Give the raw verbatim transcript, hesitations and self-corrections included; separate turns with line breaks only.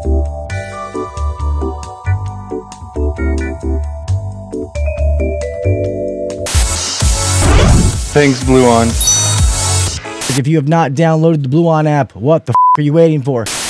Thanks, Bluon.
If you have not downloaded the Bluon app, what the f are you waiting for?